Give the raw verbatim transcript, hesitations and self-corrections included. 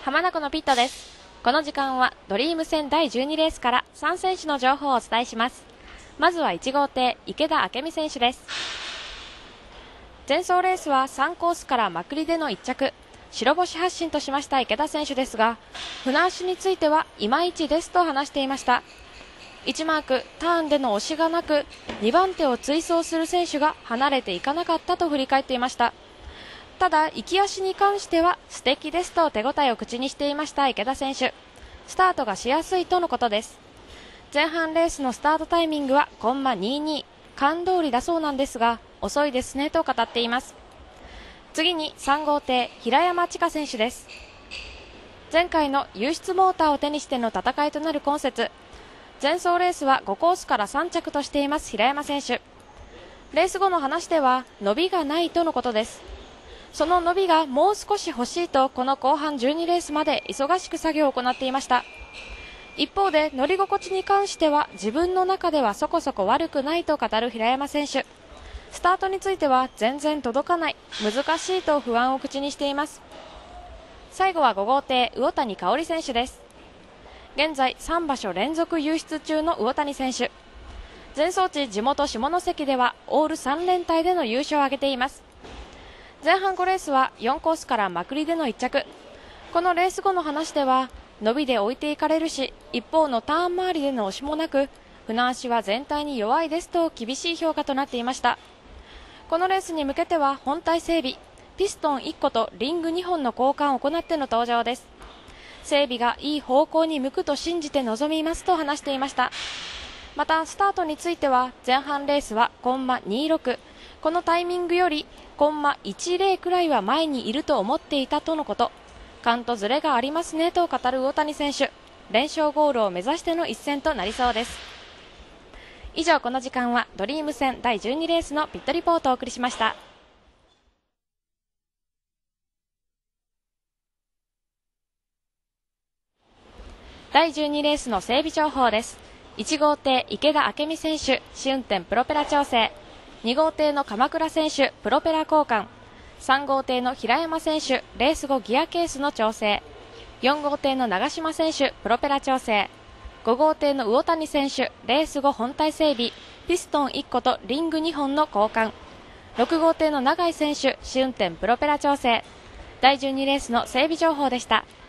浜名湖のピットです。この時間はドリーム戦だいじゅうにレースからさん選手の情報をお伝えします。まずはいち号艇池田明美選手です。前走レースはさんコースからまくりでのいっ着、白星発進としました池田選手ですが、船足についてはいまいちですと話していました。いちマークターンでの押しがなく、にばん手を追走する選手が離れていかなかったと振り返っていました。ただ行き足に関しては素敵ですと手応えを口にしていました池田選手。スタートがしやすいとのことです。前半レースのスタートタイミングはコンマにじゅうに、勘通りだそうなんですが遅いですねと語っています。次にさん号艇平山千佳選手です。前回の優出モーターを手にしての戦いとなる今節、前走レースはごコースからさん着としています平山選手。レース後の話では伸びがないとのことです。その伸びがもう少し欲しいとこの後半じゅうにレースまで忙しく作業を行っていました。一方で乗り心地に関しては自分の中ではそこそこ悪くないと語る平山選手。スタートについては全然届かない、難しいと不安を口にしています。最後はご号艇魚谷香織選手です。現在さん場所連続優出中の魚谷選手。前走地地元下関ではオールさん連隊での優勝を挙げています。前半ごレースはよんコースからまくりでのいっ着。このレース後の話では伸びで置いていかれるし、一方のターン周りでの押しもなく、船足は全体に弱いですと厳しい評価となっていました。このレースに向けては本体整備、ピストンいっ個とリングにほんの交換を行っての登場です。整備がいい方向に向くと信じて臨みますと話していました。またスタートについては前半レースはコンマにじゅうろく、このタイミングよりコンマじゅうくらいは前にいると思っていたとのこと。勘とズレがありますねと語る魚谷選手。連勝ゴールを目指しての一戦となりそうです。以上、この時間はドリーム戦だいじゅうにレースのピットリポートをお送りしました。だいじゅうにレースの整備情報です。いち号艇池田明美選手、試運転プロペラ調整。に号艇の鎌倉選手、プロペラ交換。さん号艇の平山選手、レース後ギアケースの調整。よん号艇の長島選手、プロペラ調整。ご号艇の魚谷選手、レース後本体整備、ピストンいっ個とリングにほんの交換。ろく号艇の永井選手、試運転プロペラ調整。だいじゅうにレースの整備情報でした。